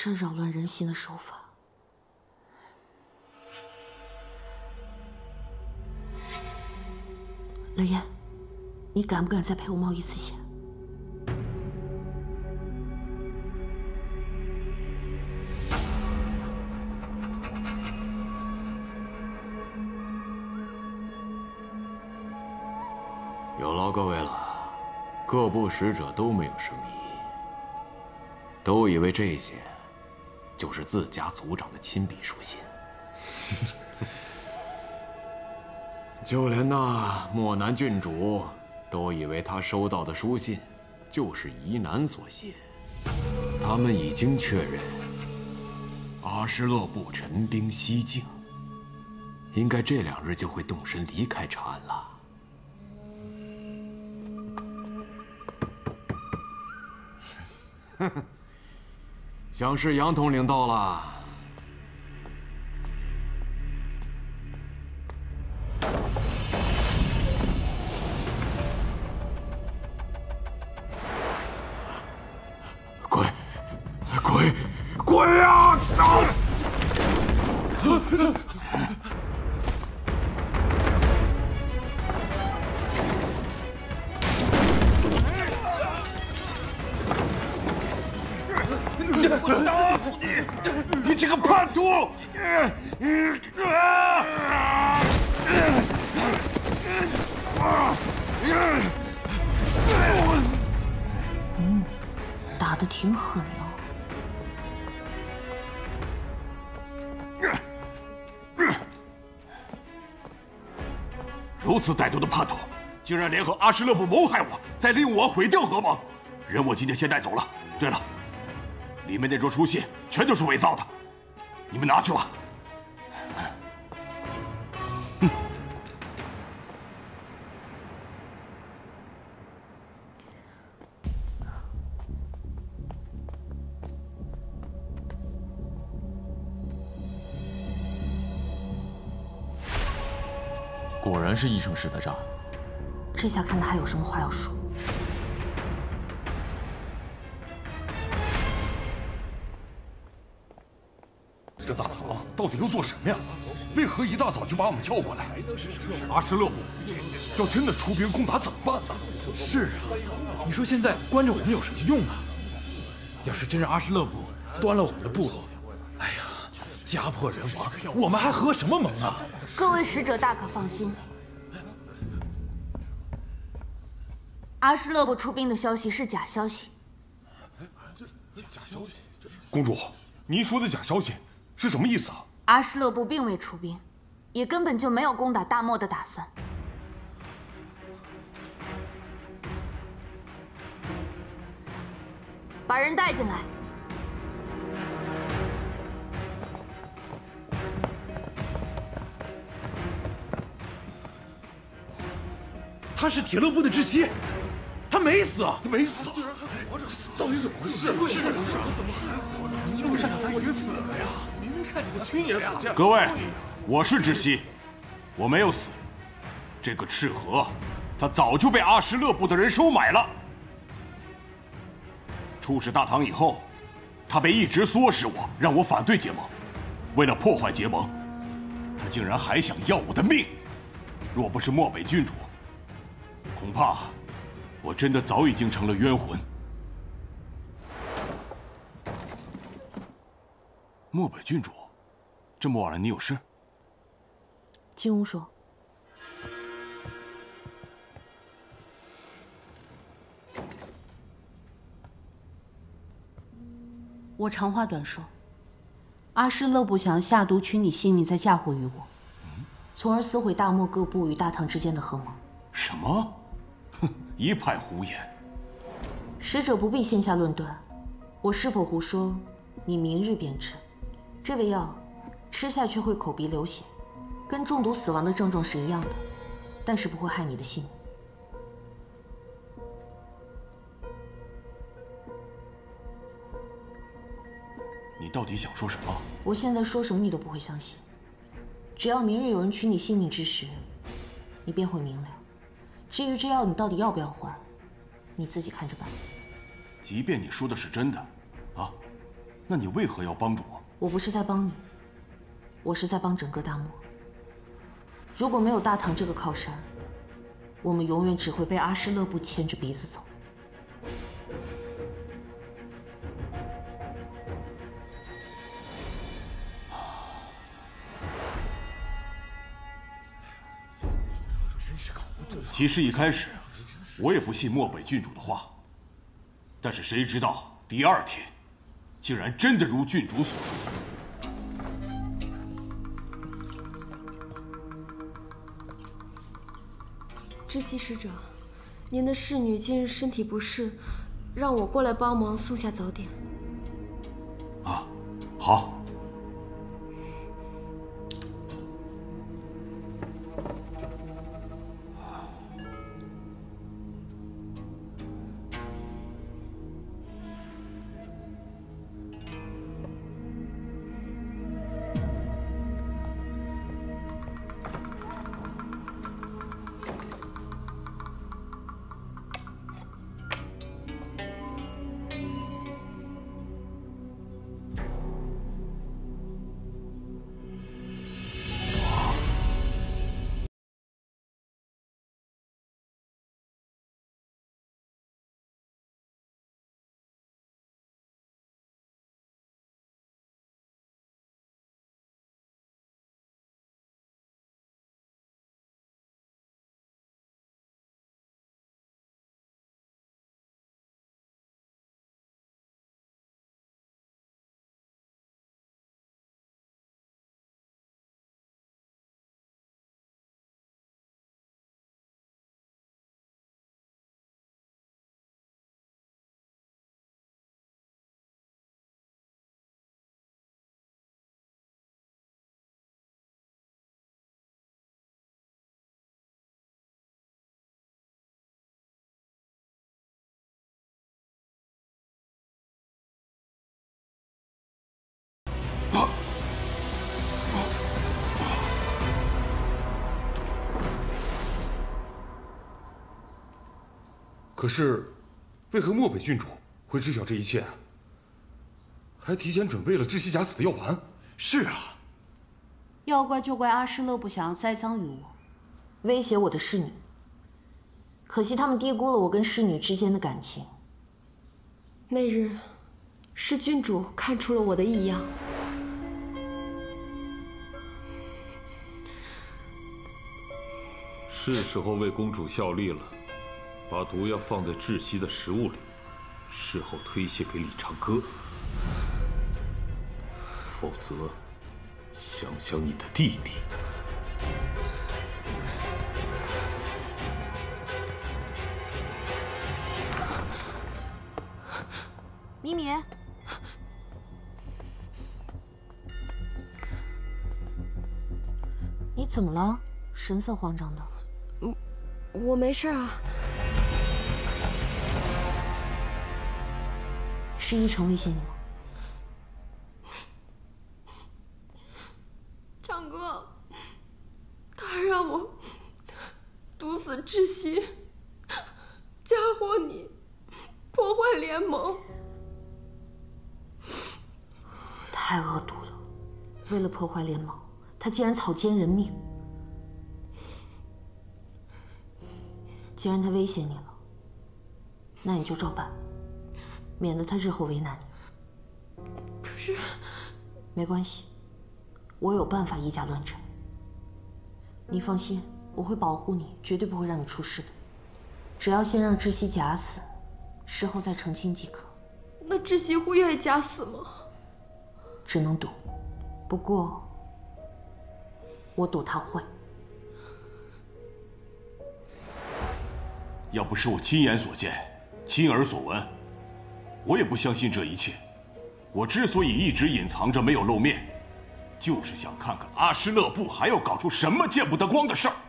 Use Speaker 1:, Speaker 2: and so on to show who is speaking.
Speaker 1: 这扰乱人心的手法。乐言，你敢不敢再陪我冒一次险？
Speaker 2: 有劳各位了。各部使者都没有生疑，都以为这些就是自家族长的亲笔书信。就连那漠南郡主都以为他收到的书信就是疑难所写。他们已经确认阿诗勒部陈兵西境，应该这2日就会动身离开长安了。想是杨统领到了。鬼呀！
Speaker 3: 我打死你！你这个叛徒！
Speaker 1: 打得挺狠呢。
Speaker 3: 如此歹毒的叛徒，竟然联合阿诗勒部谋害我，再利用我毁掉河盟。人我今天先带走了。对了，里面那摞书信全都是伪造的，你们拿去吧。
Speaker 4: 果然是一城市的诈。
Speaker 1: 这下看他还有什么话要说。
Speaker 5: 这大唐到底要做什么呀？为何一大早就把我们叫过来？阿诗勒部要真的出兵攻打怎么办呢？
Speaker 6: 是啊，你说现在关着我们有什么用啊？要是真让阿诗勒部端了我们的部落，哎呀，家破人亡，我们还合什么盟啊？
Speaker 1: 各位使者大可放心，阿诗勒部出兵的消息是假消息。
Speaker 5: 假消息？公主，您说的假消息是什么意思啊？
Speaker 1: 阿诗勒部并未出兵，也根本就没有攻打大漠的打算。把人带进来。
Speaker 6: 他是铁勒部的窒息，他没死啊！
Speaker 5: 没死啊！到底怎么回事？你这么擅长他已经死了呀！明明看着他亲眼所见。
Speaker 3: 各位，我是窒息，我没有死。这个赤河，他早就被阿诗勒部的人收买了。出使大唐以后，他被一直唆使我，让我反对结盟。为了破坏结盟，他竟然还想要我的命。若不是漠北郡主，恐怕我真的早已经成了冤魂。漠北郡主，这么晚了，你有事？
Speaker 1: 金乌说。
Speaker 7: 我长话短说，阿诗勒部想要下毒取你性命，再嫁祸于我，
Speaker 1: 从而撕毁大漠各部与大唐之间的合盟。
Speaker 3: 什么？哼，一派胡言！
Speaker 1: 使者不必线下论断，我是否胡说，你明日便知。这味药吃下去会口鼻流血，跟中毒死亡的症状是一样的，但是不会害你的性命。
Speaker 3: 你到底想说什么？
Speaker 1: 我现在说什么你都不会相信。只要明日有人取你性命之时，你便会明了。至于这药你到底要不要还，你自己看着办。
Speaker 3: 即便你说的是真的，啊， 那你为何要帮助我？
Speaker 1: 我不是在帮你，我是在帮整个大漠。如果没有大唐这个靠山，我们永远只会被阿诗勒部牵着鼻子走。
Speaker 3: 其实一开始，我也不信漠北郡主的话，但是谁知道第二天，竟然真的如郡主所说。
Speaker 8: 知悉使者，您的侍女今日身体不适，让我过来帮忙送下早点。
Speaker 3: 啊，好。
Speaker 5: 可是，为何漠北郡主会知晓这一切啊？还提前准备了窒息假死的药丸。
Speaker 6: 是啊，
Speaker 7: 要怪就怪阿诗勒部想要栽赃于我，
Speaker 1: 威胁我的侍女。可惜他们低估了我跟侍女之间的感情。
Speaker 8: 那日，是郡主看出了我的异样。
Speaker 9: 是时候为公主效力了。把毒药放在窒息的食物里，事后推卸给李长歌。否则，想想你的弟弟。
Speaker 1: 米米，你怎么了？神色慌张的。
Speaker 8: 我没事啊。
Speaker 1: 是一成威胁你吗？
Speaker 8: 长哥，他让我毒死窒息，嫁祸你，破坏联盟。
Speaker 1: 太恶毒了！为了破坏联盟，他竟然草菅人命。既然他威胁你了，那你就照办。免得他日后为难你。
Speaker 8: 可是，
Speaker 1: 没关系，我有办法以假乱真。你放心，我会保护你，绝对不会让你出事的。只要先让窒息假死，事后再澄清即可。
Speaker 8: 那窒息会愿意假死吗？
Speaker 1: 只能赌，不过我赌他会。
Speaker 3: 要不是我亲眼所见，亲耳所闻，我也不相信这一切。我之所以一直隐藏着没有露面，就是想看看阿诗勒部还要搞出什么见不得光的事儿。